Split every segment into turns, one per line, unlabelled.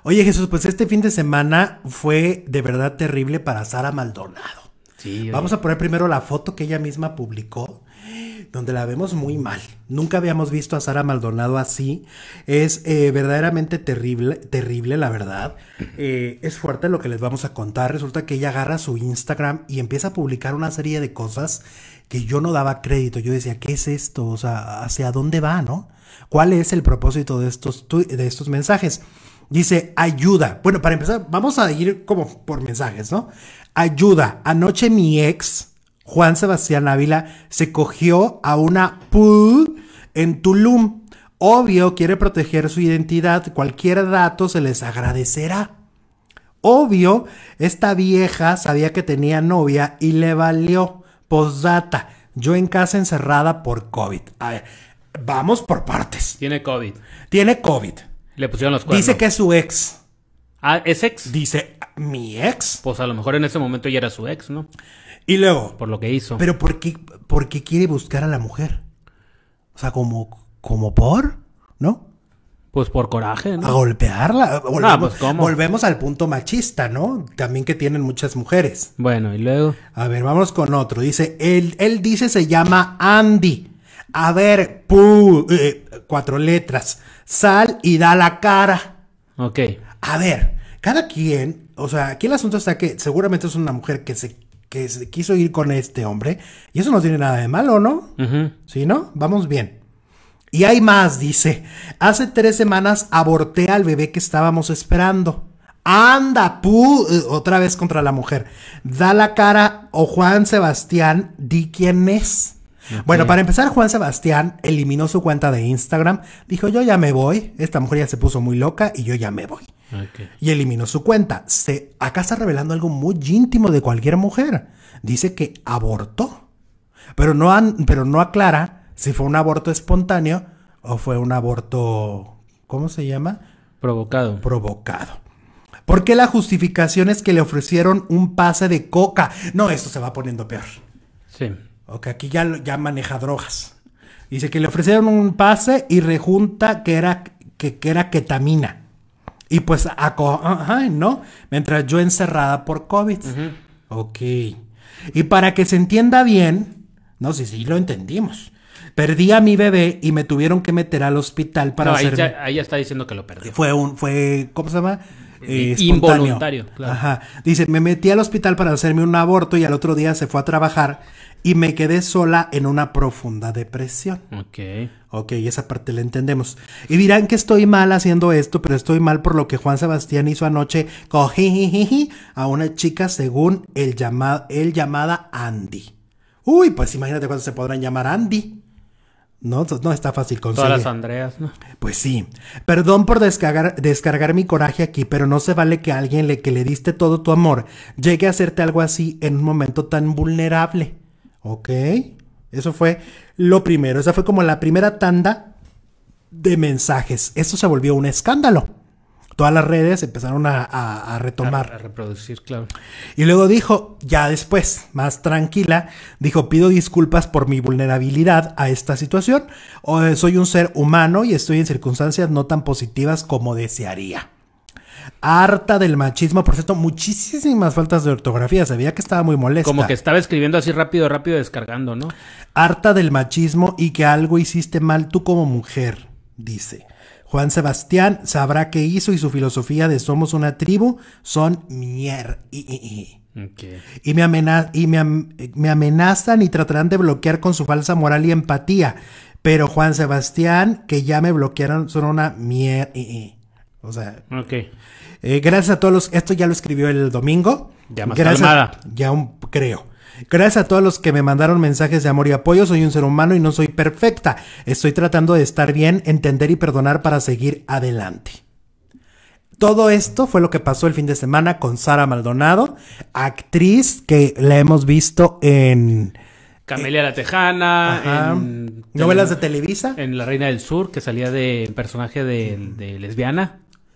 Oye, Jesús, pues este fin de semana fue de verdad terrible para Sara Maldonado.
Sí,
Vamos a poner primero la foto que ella misma publicó, donde la vemos muy mal. Nunca habíamos visto a Sara Maldonado así. Es verdaderamente terrible, la verdad. Es fuerte lo que les vamos a contar. Resulta que ella agarra su Instagram y empieza a publicar una serie de cosas que yo no daba crédito. Yo decía, ¿qué es esto? O sea, ¿hacia dónde va, no? ¿Cuál es el propósito de estos mensajes? Dice, ayuda. Bueno, para empezar, vamos a ir como por mensajes, ¿no? Ayuda. Anoche mi ex, Juan Sebastián Ávila, se cogió a una pool en Tulum. Obvio, quiere proteger su identidad. Cualquier dato se les agradecerá. Obvio, esta vieja sabía que tenía novia y le valió. Postdata, yo en casa encerrada por COVID. A ver, vamos por partes.
Tiene COVID.
Tiene COVID.
Le pusieron los cuernos.
Dice que es su ex.
Ah, ¿es ex?
Dice, ¿mi ex?
Pues a lo mejor en ese momento ya era su ex, ¿no?
Y luego,
Por lo que hizo.
¿pero por qué quiere buscar a la mujer? O sea, como por, ¿no?
Pues por coraje,
A
¿no?
golpearla.
pues, ¿cómo?
Volvemos al punto machista, ¿no? También que tienen muchas mujeres.
Bueno, y luego...
A ver, vamos con otro. Dice, él dice se llama Andy. A ver, 4 letras. Sal y da la cara.
Ok.
A ver, cada quien, o sea, aquí el asunto está que seguramente es una mujer que se quiso ir con este hombre. Y eso no tiene nada de malo, ¿no?
Ujú.
¿Sí, no? Vamos bien. Y hay más, dice. Hace 3 semanas aborté al bebé que estábamos esperando. Anda, otra vez contra la mujer. Da la cara o Juan Sebastián, di quién es. Okay. Bueno, para empezar, Juan Sebastián eliminó su cuenta de Instagram. Dijo, yo ya me voy. Esta mujer ya se puso muy loca y yo ya me voy.
Okay.
Y eliminó su cuenta. Acá está revelando algo muy íntimo de cualquier mujer. Dice que abortó. Pero no aclara si fue un aborto espontáneo o fue un aborto, ¿cómo se llama?
Provocado.
Porque la justificación es que le ofrecieron un pase de coca. No, esto se va poniendo peor.
Sí.
Ok, aquí ya maneja drogas. Dice que le ofrecieron un pase y rejunta que era ketamina. Y pues, ¿no? Mientras yo encerrada por COVID. Uh-huh. Ok. Y para que se entienda bien, no, sí, lo entendimos. Perdí a mi bebé y me tuvieron que meter al hospital para hacerme...
ahí ya está diciendo que lo perdió.
Fue ¿cómo se llama?
Involuntario, claro.
Ajá. Dice, me metí al hospital para hacerme un aborto y al otro día se fue a trabajar y me quedé sola en una profunda depresión. Ok, esa parte la entendemos. Y dirán que estoy mal haciendo esto, pero estoy mal por lo que Juan Sebastián hizo anoche a una chica según él llamada Andy. Uy, pues imagínate cuántos se podrán llamar Andy. No está fácil conseguir.
Todas las Andreas, ¿no?
Pues sí. Perdón por descargar mi coraje aquí, pero no se vale que alguien que le diste todo tu amor llegue a hacerte algo así en un momento tan vulnerable. ¿Ok? Eso fue lo primero. Esa fue como la primera tanda de mensajes. Esto se volvió un escándalo. Todas las redes empezaron a retomar.
A reproducir, claro.
Y luego dijo, ya después, más tranquila, dijo, pido disculpas por mi vulnerabilidad a esta situación. Soy un ser humano y estoy en circunstancias no tan positivas como desearía. Harta del machismo, por cierto, muchísimas faltas de ortografía. Se veía que estaba muy molesta.
Como que estaba escribiendo así rápido descargando, ¿no?
Harta del machismo y que algo hiciste mal tú como mujer, dice. Juan Sebastián sabrá qué hizo y su filosofía de somos una tribu son mierda.
Okay.
Y me amenazan y tratarán de bloquear con su falsa moral y empatía. Pero Juan Sebastián, que ya me bloquearon, son una mierda. O sea,
okay.
Gracias a todos esto ya lo escribió el domingo.
Ya más calmada.
Creo. Gracias a todos los que me mandaron mensajes de amor y apoyo. Soy un ser humano y no soy perfecta. Estoy tratando de estar bien, entender y perdonar para seguir adelante. Todo esto fue lo que pasó el fin de semana con Sara Maldonado, actriz que la hemos visto en...
Camelia la Tejana,
novelas de Televisa.
En La Reina del Sur, que salía de personaje de lesbiana.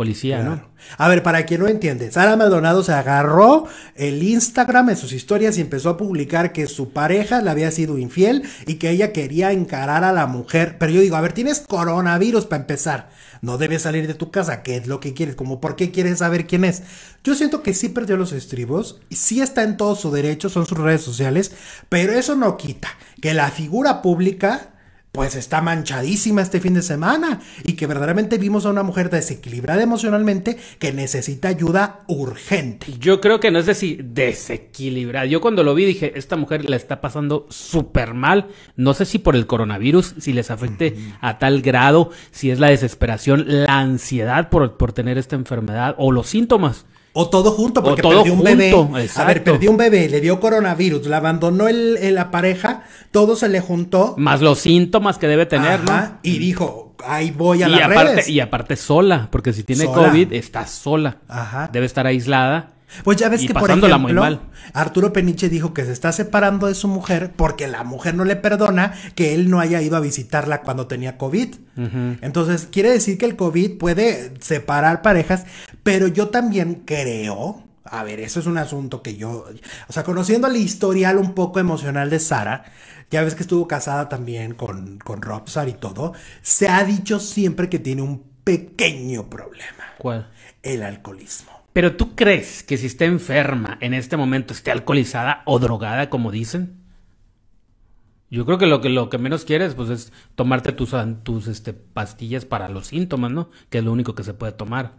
policía,
Claro.
¿no?
A ver, para quien no entiende, Sara Maldonado se agarró el Instagram en sus historias y empezó a publicar que su pareja le había sido infiel y que ella quería encarar a la mujer. Pero yo digo, a ver, tienes coronavirus para empezar. No debes salir de tu casa. ¿Qué es lo que quieres? Como, ¿por qué quieres saber quién es? Yo siento que sí perdió los estribos, sí está en todo su derecho, son sus redes sociales, pero eso no quita que la figura pública pues está manchadísima este fin de semana y que verdaderamente vimos a una mujer desequilibrada emocionalmente que necesita ayuda urgente.
Yo creo que no es desequilibrada. Yo cuando lo vi dije, esta mujer la está pasando súper mal. No sé si por el coronavirus, si les afecte a tal grado, si es la desesperación, la ansiedad por tener esta enfermedad o los síntomas.
O todo junto, porque
todo
perdió un
junto,
bebé.
exacto.
A ver, perdió un bebé, le dio coronavirus, la abandonó la pareja, todo se le juntó.
Más los síntomas que debe tener,
Ajá,
¿no?
y dijo, ahí voy a
Y
las
aparte,
redes.
y aparte sola, porque si tiene
Sola.
COVID, está sola.
Ajá.
Debe estar aislada.
Pues ya ves
y
que, por
pasándola muy
ejemplo,
mal.
Arturo Peniche dijo que se está separando de su mujer porque la mujer no le perdona que él no haya ido a visitarla cuando tenía COVID. Entonces, quiere decir que el COVID puede separar parejas, pero yo también creo, a ver, eso es un asunto que yo, o sea, conociendo el historial un poco emocional de Sara, ya ves que estuvo casada también con Robsar y todo, se ha dicho siempre que tiene un pequeño problema,
¿Cuál?
el alcoholismo.
Pero ¿tú crees que si está enferma en este momento esté alcoholizada o drogada, como dicen? Yo creo que lo que menos quieres pues es tomarte tus pastillas para los síntomas, ¿no? Que es lo único que se puede tomar.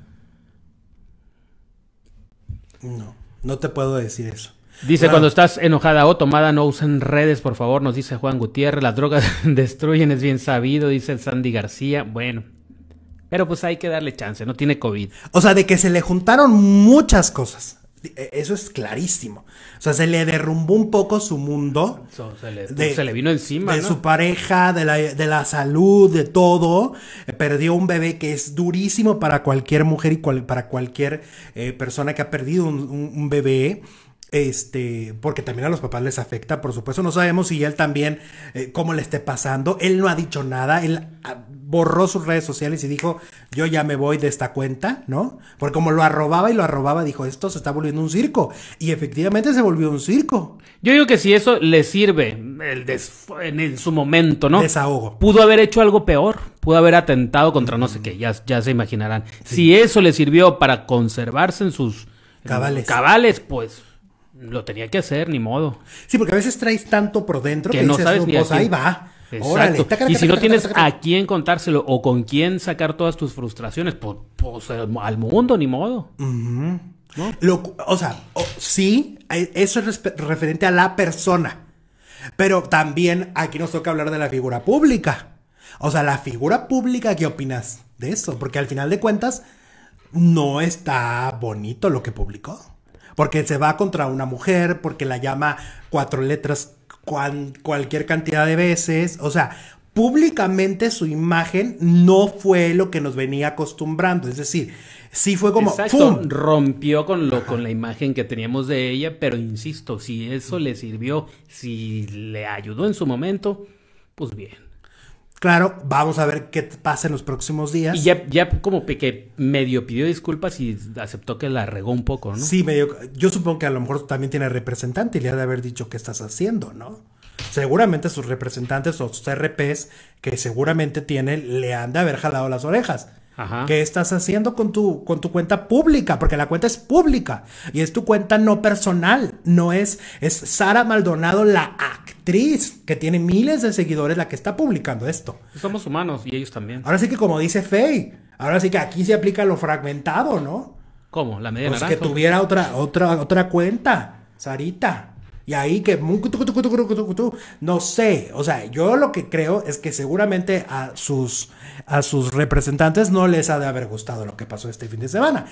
No te puedo decir eso.
Dice,
Bueno,
cuando estás enojada o tomada, no usen redes, por favor, nos dice Juan Gutiérrez. Las drogas destruyen, es bien sabido, dice Sandy García. Bueno, pero pues hay que darle chance, no tiene COVID.
o sea, de que se le juntaron muchas cosas. Eso es clarísimo. O sea, se le derrumbó un poco su mundo.
Se le vino encima,
de
¿no?
su pareja, de la salud, de todo. Perdió un bebé que es durísimo para cualquier mujer y para cualquier persona que ha perdido un bebé. Porque también a los papás les afecta, por supuesto. No sabemos si él también, cómo le esté pasando. Él no ha dicho nada. Él borró sus redes sociales y dijo, yo ya me voy de esta cuenta, ¿no? Porque como lo arrobaba, dijo, esto se está volviendo un circo. Y efectivamente se volvió un circo.
Yo digo que si eso le sirve en su momento, ¿no?
Desahogo.
Pudo haber hecho algo peor. Pudo haber atentado contra no sé qué. Ya se imaginarán. Sí. Si eso le sirvió para conservarse en sus cabales, pues lo tenía que hacer, ni modo.
Sí, porque a veces traes tanto por dentro
que
que
no
dices,
sabes ni
pues
a quién.
ahí va.
Exacto.
Órale.
Y si no tienes a quién contárselo o con quién sacar todas tus frustraciones, pues al mundo, ni modo.
Uh-huh.
¿No?
Sí, eso es referente a la persona. Pero también aquí nos toca hablar de la figura pública. O sea, la figura pública, ¿qué opinas de eso? Porque al final de cuentas, no está bonito lo que publicó. Porque se va contra una mujer, porque la llama 4 letras cualquier cantidad de veces. O sea, públicamente su imagen no fue lo que nos venía acostumbrando. Es decir, sí fue como...
Exacto,
¡fum!
rompió con la imagen que teníamos de ella, pero insisto, si eso le sirvió, si le ayudó en su momento, pues bien.
Claro, vamos a ver qué pasa en los próximos días.
Y ya como que medio pidió disculpas y aceptó que la regó un poco, ¿no?
Sí, yo supongo que a lo mejor también tiene representante y le ha de haber dicho qué estás haciendo, ¿no? Seguramente sus representantes o sus RPs que seguramente tiene le han de haber jalado las orejas.
Ajá.
¿Qué estás haciendo con tu cuenta pública? Porque la cuenta es pública y es tu cuenta no personal. No es Sara Maldonado, la actriz que tiene miles de seguidores, la que está publicando esto.
Somos humanos y ellos también.
Ahora sí que como dice Faye, ahora sí que aquí se aplica lo fragmentado, ¿no?
¿Cómo? ¿La media
Pues
naranja?
que tuviera otra cuenta, Sarita. Y ahí que... No sé. O sea, yo lo que creo es que seguramente a sus representantes no les ha de haber gustado lo que pasó este fin de semana.